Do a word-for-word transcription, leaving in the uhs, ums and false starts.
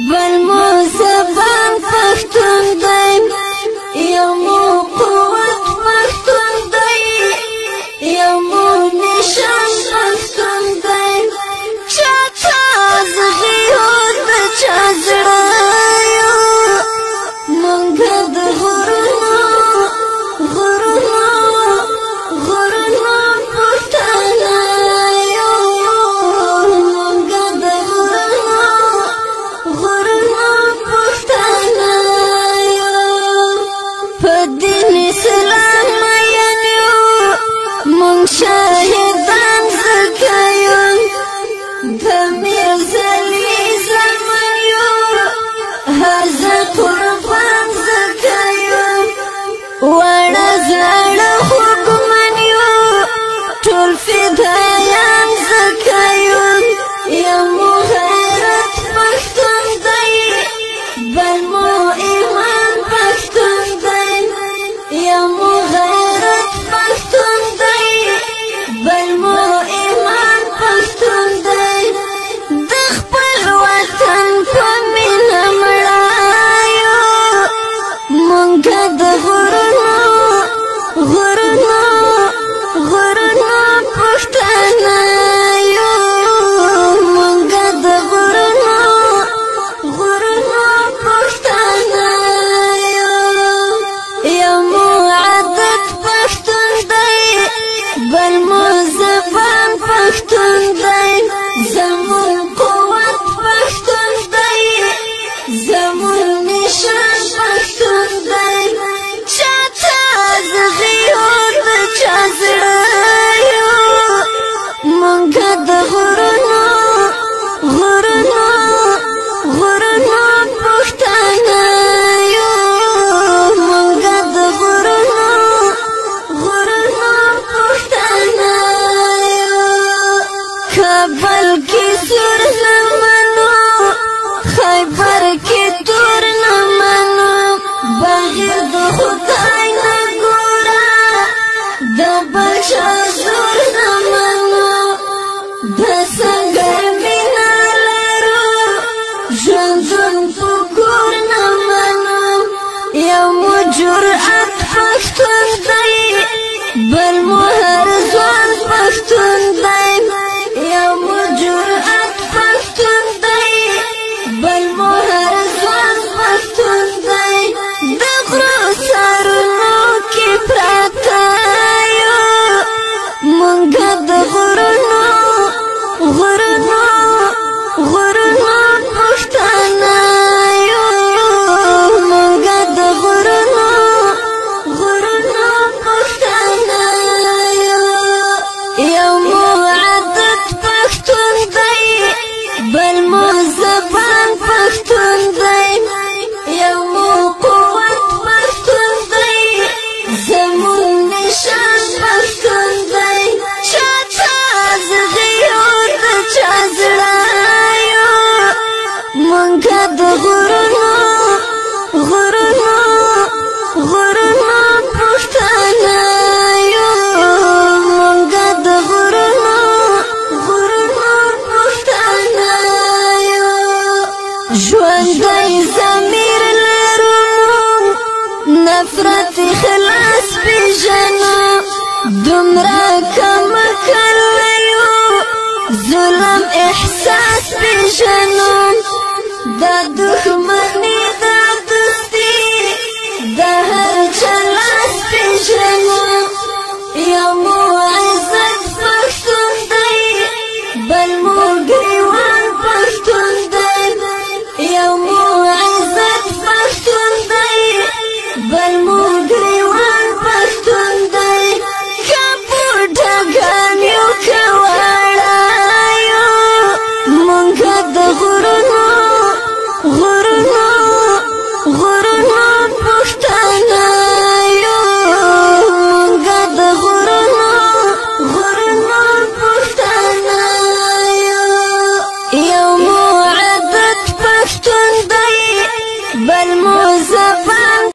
بل مو زبان پښتون دی یو مو قوت پښتون دی یو مو نشان پښتون دی چاته زغي اور د چا زړه یو مونږ د غرونو غرونو غرونو پښتانه یو مونږ د غرونو غرونو پښتانه یو په دین اسلام مین یو مونږ شاهدان زکه یو د میرزلي زمن یو هر زه قربان زکه یو وړه زړه خوږمن یو ټول فدایان زکه یو یو مو غیرت پښتون دی بل مو ایمان پښتون دی یو مو غیرت پښتون دی بل مو ایمان پښتون دی د خپل وطن په مینه مړایو مونږ د غرونو غرونو غرونو پښتانه یو مونږ د غرونو غرونو پښتانه یو یو مو عادت پښتون دی بل مو زبان پښتون دی زمون قوت پښتون دی زمون نشان پښتون دی چاته زغي اور د چا زړه یو مونږ د غرونو غرونو غرونو پښتانه یو مونږ د غرونو غرونو پښتانه یو کابل کې سور نه منو خیبر کې تور نه منو بغیر د خدای نه ګوره د بچا زور نه منو د سنګر مینا لرو ژوندون په کور نه منو یو مو جرأت پښتون دی بل مو هر ځوان پښتون دی یو مو جرأت پښتون دی بل مو هر ځوان پښتون دی د غرو سرونو کې پراته یو مونږ د غرونو غرونو غرونو پښتانه یو مونږ د غرونو غرونو پښتانه یو یو مو عادت پښتون دی بل مو زبان پښتون دی یو مو قوت پښتون دی زمون نشان پښتون دی چاته زغي اور د چا زړه یو مونږ د غرونو غرونو غرونو پښتانه یو مونږ د غرونو غرونو پښتانه یو ژوندی ضمیر لرو نفرت خلاص پیژنو دومره کم کړیو ظلم احساس پیژنو دا دښمني دا دوستي دا هر چا لاس پیژنو یو مو عزت پښتون دی بل مو ګریوان پښتون دی یو مو عزت پښتون دی بل مو